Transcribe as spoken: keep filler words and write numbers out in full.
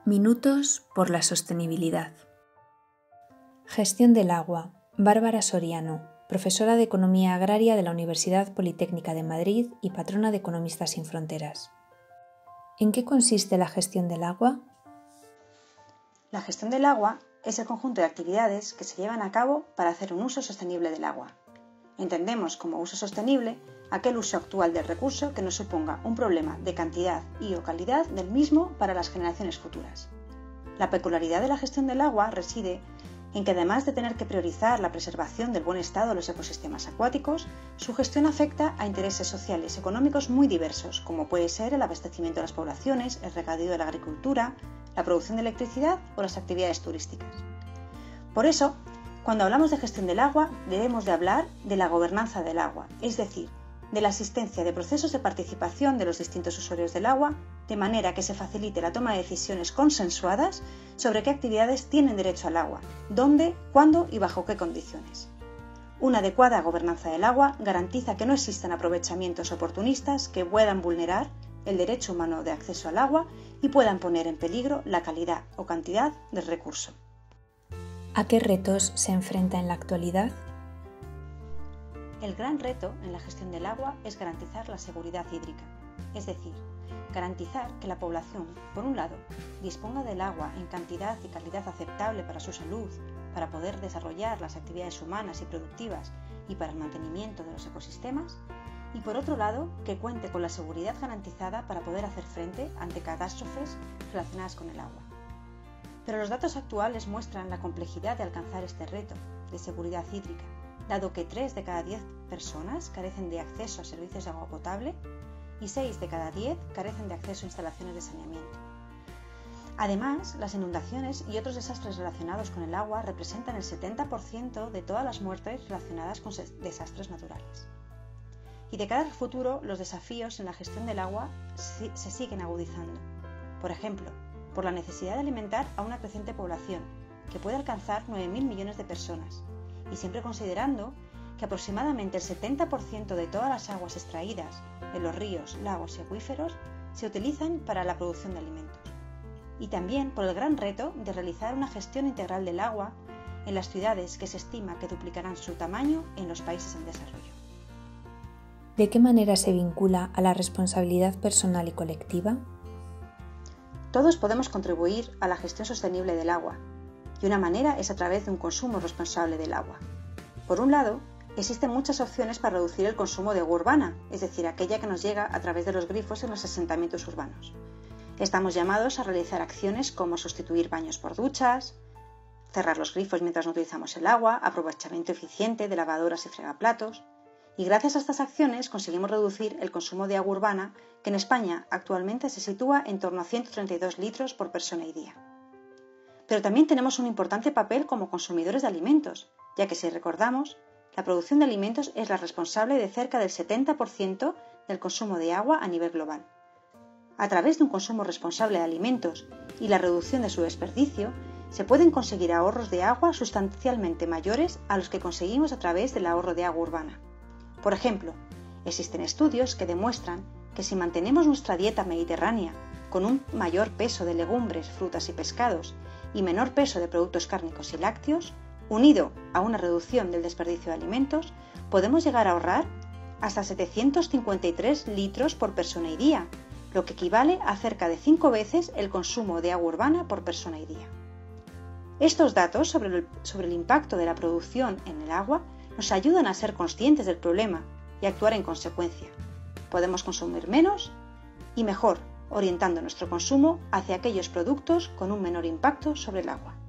Minutos por la sostenibilidad. Gestión del agua. Bárbara Soriano, profesora de Economía Agraria de la Universidad Politécnica de Madrid y patrona de Economistas sin Fronteras. ¿En qué consiste la gestión del agua? La gestión del agua es el conjunto de actividades que se llevan a cabo para hacer un uso sostenible del agua. Entendemos como uso sostenible aquel uso actual del recurso que no suponga un problema de cantidad y o calidad del mismo para las generaciones futuras. La peculiaridad de la gestión del agua reside en que además de tener que priorizar la preservación del buen estado de los ecosistemas acuáticos, su gestión afecta a intereses sociales y económicos muy diversos, como puede ser el abastecimiento de las poblaciones, el regadío de la agricultura, la producción de electricidad o las actividades turísticas. Por eso, cuando hablamos de gestión del agua, debemos de hablar de la gobernanza del agua, es decir, de la existencia de procesos de participación de los distintos usuarios del agua, de manera que se facilite la toma de decisiones consensuadas sobre qué actividades tienen derecho al agua, dónde, cuándo y bajo qué condiciones. Una adecuada gobernanza del agua garantiza que no existan aprovechamientos oportunistas que puedan vulnerar el derecho humano de acceso al agua y puedan poner en peligro la calidad o cantidad del recurso. ¿A qué retos se enfrenta en la actualidad? El gran reto en la gestión del agua es garantizar la seguridad hídrica, es decir, garantizar que la población, por un lado, disponga del agua en cantidad y calidad aceptable para su salud, para poder desarrollar las actividades humanas y productivas y para el mantenimiento de los ecosistemas, y por otro lado, que cuente con la seguridad garantizada para poder hacer frente ante catástrofes relacionadas con el agua. Pero los datos actuales muestran la complejidad de alcanzar este reto de seguridad hídrica, dado que tres de cada diez personas carecen de acceso a servicios de agua potable y seis de cada diez carecen de acceso a instalaciones de saneamiento. Además, las inundaciones y otros desastres relacionados con el agua representan el setenta por ciento de todas las muertes relacionadas con desastres naturales. Y de cara al futuro, los desafíos en la gestión del agua se siguen agudizando. Por ejemplo, por la necesidad de alimentar a una creciente población, que puede alcanzar nueve mil millones de personas, y siempre considerando que aproximadamente el setenta por ciento de todas las aguas extraídas de los ríos, lagos y acuíferos se utilizan para la producción de alimentos. Y también por el gran reto de realizar una gestión integral del agua en las ciudades que se estima que duplicarán su tamaño en los países en desarrollo. ¿De qué manera se vincula a la responsabilidad personal y colectiva? Todos podemos contribuir a la gestión sostenible del agua, y una manera es a través de un consumo responsable del agua. Por un lado, existen muchas opciones para reducir el consumo de agua urbana, es decir, aquella que nos llega a través de los grifos en los asentamientos urbanos. Estamos llamados a realizar acciones como sustituir baños por duchas, cerrar los grifos mientras no utilizamos el agua, aprovechamiento eficiente de lavadoras y fregaplatos, y gracias a estas acciones conseguimos reducir el consumo de agua urbana, que en España actualmente se sitúa en torno a ciento treinta y dos litros por persona y día. Pero también tenemos un importante papel como consumidores de alimentos, ya que si recordamos, la producción de alimentos es la responsable de cerca del setenta por ciento del consumo de agua a nivel global. A través de un consumo responsable de alimentos y la reducción de su desperdicio, se pueden conseguir ahorros de agua sustancialmente mayores a los que conseguimos a través del ahorro de agua urbana. Por ejemplo, existen estudios que demuestran que si mantenemos nuestra dieta mediterránea con un mayor peso de legumbres, frutas y pescados y menor peso de productos cárnicos y lácteos, unido a una reducción del desperdicio de alimentos, podemos llegar a ahorrar hasta setecientos cincuenta y tres litros por persona y día, lo que equivale a cerca de cinco veces el consumo de agua urbana por persona y día. Estos datos sobre el, sobre el impacto de la producción en el agua nos ayudan a ser conscientes del problema y actuar en consecuencia. Podemos consumir menos y mejor, orientando nuestro consumo hacia aquellos productos con un menor impacto sobre el agua.